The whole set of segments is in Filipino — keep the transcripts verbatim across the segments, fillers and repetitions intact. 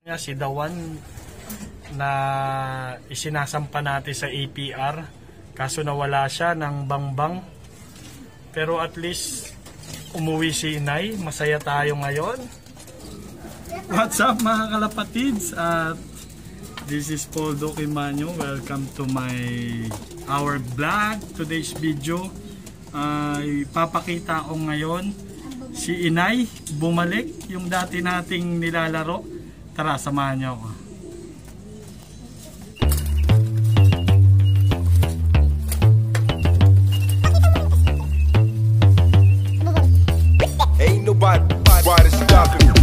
Si Dawan na isinasampa natin sa A P R, kaso nawala siya ng bangbang, pero at least umuwi si Inay. Masaya tayo ngayon. What's up mga kalapatids, at this is Paul Dokimanyo. Welcome to my our vlog. Today's video ay uh, papakita ko ngayon si Inay bumalik, yung dati nating nilalaro. Tara, samahan niyo ako. Ain't nobody stopping me.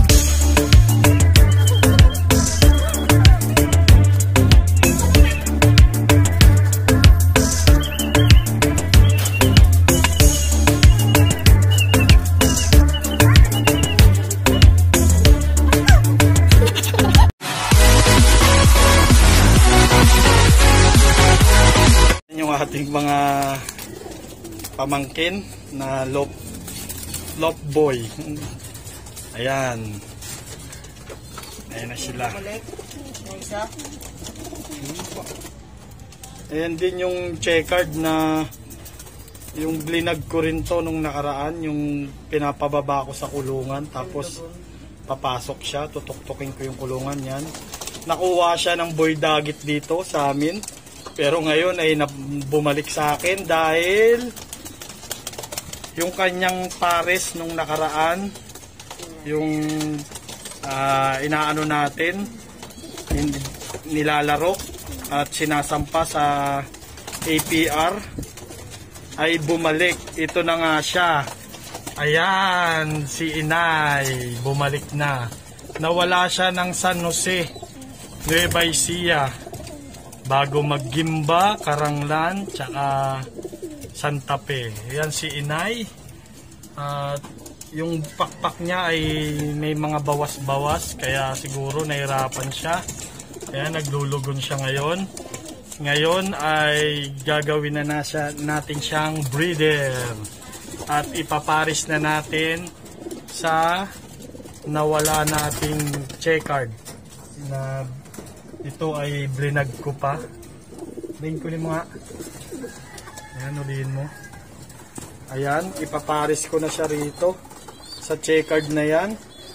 Ating mga pamangkin na lop lop boy. Ayan. Ayan na sila. Ayan din yung checkered na yung blinag ko rin to nung nakaraan, yung pinapababa ko sa kulungan tapos papasok siya, tutok-tukin ko yung kulungan. Yan. Nakuha siya ng boy dagit dito sa amin. Pero ngayon ay bumalik sa akin dahil yung kanyang pares nung nakaraan, yung uh, inaano natin, nilalaro at sinasampa sa A P R, ay bumalik. Ito na nga siya. Ayan, si Inay, bumalik na. Nawala siya ng San Jose, Nueva Ecija, bago mag-Gimba, Karanglan, tsaka Santa Fe. Yan si Inay. At uh, yung pakpak niya ay may mga bawas-bawas, kaya siguro nahirapan siya. Kaya naglulugon siya ngayon. Ngayon ay gagawin na, na siya, natin siyang breeder. At ipaparis na natin sa nawala nating checkered na ito ay blinag ko pa. Bling ko mo nga. Ayan, ulihin mo. Ayan, ipaparis ko na siya rito sa checkered na yan.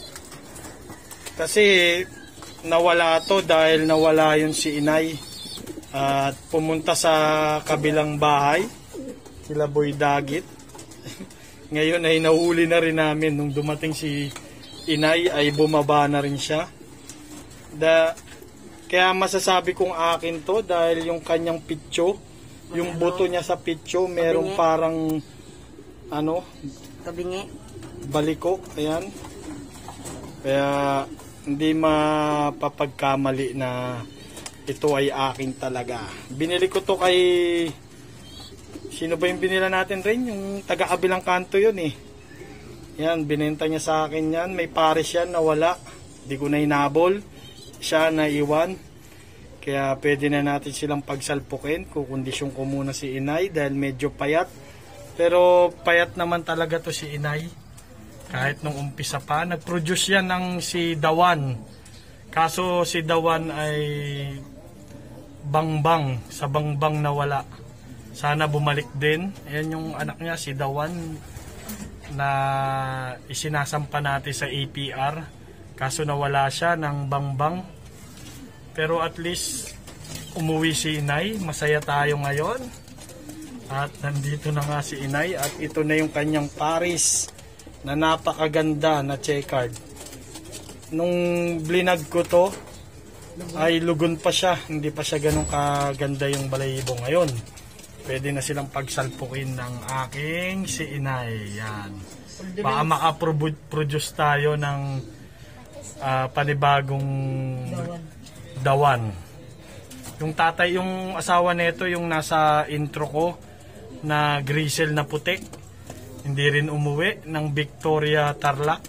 Kasi nawala to dahil nawala yun si Inay. At pumunta sa kabilang bahay, sila Boy Dagit. Ngayon ay nahuli na rin namin. Nung dumating si Inay ay bumaba na rin siya. Da Kaya masasabi kong akin to dahil yung kanyang pitso, yung buto niya sa pitso, merong parang ano, kabingi, baliko, ayan. Kaya hindi mapapagkamali na ito ay akin talaga. Binili ko to kay, sino ba yung binila natin rin? Yung taga-kabilang kanto yun eh. Yan, binenta niya sa akin yan. May pares yan na wala. Hindi ko na hinabol. Siya na iwan, kaya pwede na natin silang pagsalpukin. Kukondisyon ko muna si Inay dahil medyo payat, pero payat naman talaga to si Inay kahit nung umpisa pa. Nag-produce yan ng si Dawan, kaso si Dawan ay bangbang, sa bangbang na wala. Sana bumalik din. Ayan yung anak niya, si Dawan, na isinasampa natin sa A P R, kaso nawala siya ng bangbang, pero at least umuwi si Inay. Masaya tayo ngayon. At nandito na nga si Inay, at ito na yung kanyang paris na napakaganda na checkered. Nung blinag ko to ay lugon pa siya, hindi pa siya ganun kaganda yung balahibo. Ngayon pwede na silang pagsalpukin ng aking si Inay. Yan, baka makaproduce tayo ng Uh, panibagong Dawan. Yung tatay, yung asawa nito, yung nasa intro ko na Grisel na putik, hindi rin umuwi, ng Victoria Tarlac.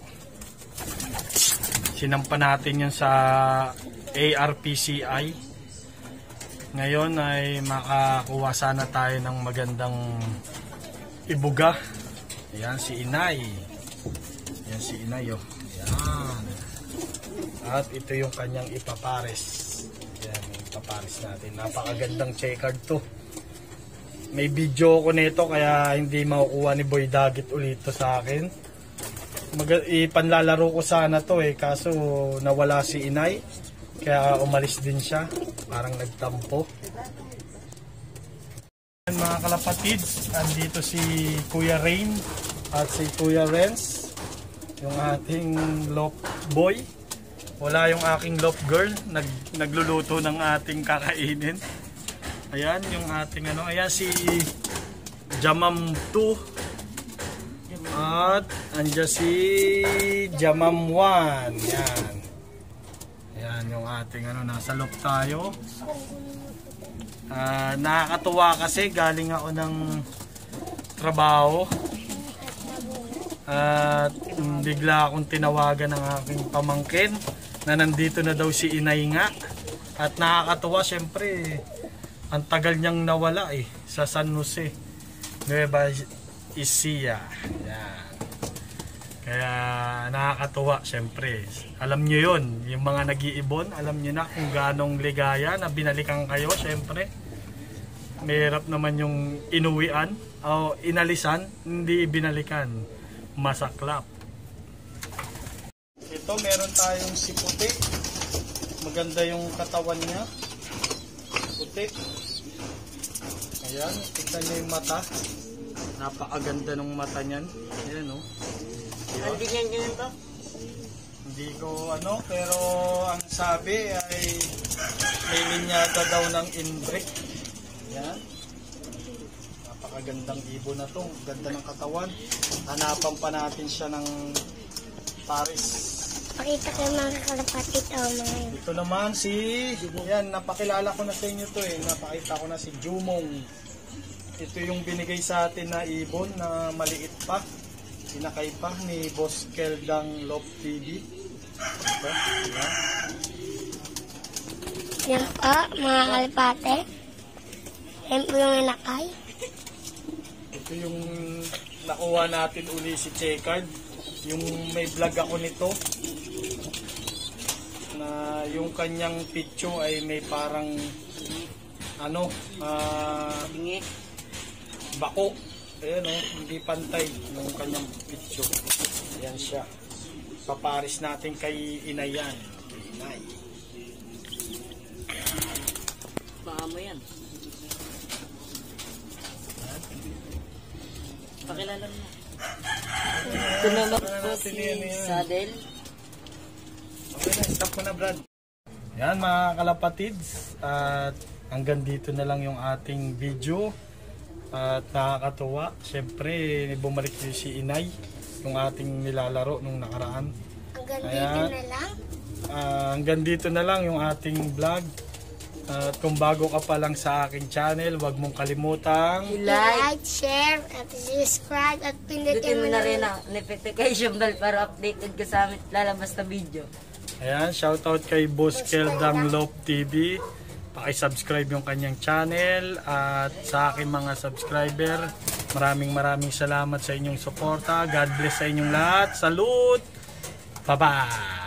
Sinampa natin yun sa A R P C I. Ngayon ay makakuha sana tayo ng magandang ibuga. Ayan si Inay. Ayan si Inay, oh. Ayan. At ito yung kanyang ipapares. Yan, ipapares natin. Napakagandang checkered to. May video ko nito kaya hindi makukuha ni Boy Dagit ulit to sa akin. Mag ipanlalaro ko sana to eh, kaso nawala si inay. Kaya umalis din siya. Parang nagtampo. Yan, mga kalapatids, andito si Kuya Rain at si Kuya Renz. Yung ating lop boy. Wala yung aking lop girl. Nag, nagluluto ng ating kakainin. Ayan yung ating ano. Ayan si Jamam two. At andyan si Jamam one. Yan. Ayan yung ating ano. Nasa loob tayo. Uh, nakakatuwa kasi galing ako ng trabaho. At um, bigla akong tinawagan ng aking pamangkin na nandito na daw si inay nga. At nakakatuwa syempre. Ang tagal niyang nawala eh, sa San Jose, Nueva Ecija. Yan. Kaya nakakatuwa syempre. Alam niyo yun, yung mga nag-iibon, alam niyo na kung ganong ligaya na binalikan kayo syempre. Mahirap naman yung inuwian o inalisan, hindi ibinalikan. Masaklap. Ito meron tayong si puti. Maganda yung katawan niya. Puti. Ayan, tignan nyo yung mata. Napakaganda ng mata niyan. Ayan o. Diba? Hindi niyan ganyan to? Hindi ko ano, pero ang sabi ay may linyata daw ng inbreak. Ayan. Napakagandang ibon na to. Ganda ng katawan. Hanapan pa natin siya ng Paris. Pakita ko yung mga kalapatid o mga yun. Ito naman si, yan, napakilala ko na sa inyo to eh, napakita ko na si Jumong. Ito yung binigay sa atin na ibon na maliit pa, sinakay pa ni Boss Keldang Lop T V. Ito, yan. Yan po, mga kalapate. Yan po yung inakay. Ito yung nakuha natin uli si Checkered. Yung may vlog ako nito. Na yung kanyang picture ay may parang ano uh, bako. Ayan o, hindi pantay yung kanyang picture. Ayan siya. Paparis natin kay inay yan. Inay. Baka mo yan. Pakilala mo. Ito naman po si Sadel. Okay na, stop ko na Brad. Yan mga kalapatids. At hanggang dito na lang yung ating video. At nakakatuwa. Siyempre, bumalik din si inay. Yung ating nilalaro nung nakaraan. Hanggang Kaya, dito na lang. Uh, hanggang dito na lang yung ating vlog. At kung bago ka pa lang sa aking channel, huwag mong kalimutang I-like, share, at subscribe, at pindutin Dutin mo mo na na rin ang notification bell para updated ka sa amin lalabas na video. Ayan, shoutout kay Boss Keldang Lop T V. Paki-subscribe yung kanyang channel. At sa aking mga subscriber, maraming maraming salamat sa inyong suporta. God bless sa inyong lahat. Salute! Bye-bye!